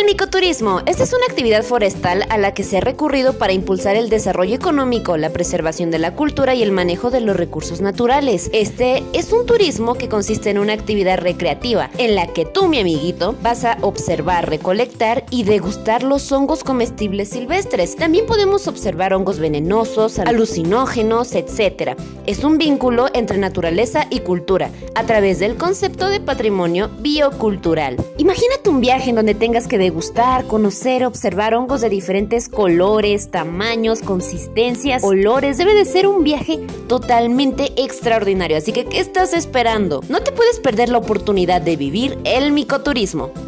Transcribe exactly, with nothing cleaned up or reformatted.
micoturismo. Esta es una actividad forestal a la que se ha recurrido para impulsar el desarrollo económico, la preservación de la cultura y el manejo de los recursos naturales. Este es un turismo que consiste en una actividad recreativa en la que tú, mi amiguito, vas a observar, recolectar y degustar los hongos comestibles silvestres. También podemos observar hongos venenosos, alucinógenos, etcétera. Es un vínculo entre naturaleza y cultura a través del concepto de patrimonio biocultural. Imagínate un viaje en donde tengas que degustar, conocer, observar hongos de diferentes colores, tamaños, consistencias, olores. Debe de ser un viaje totalmente extraordinario. Así que, ¿qué estás esperando? No te puedes perder la oportunidad de vivir el micoturismo.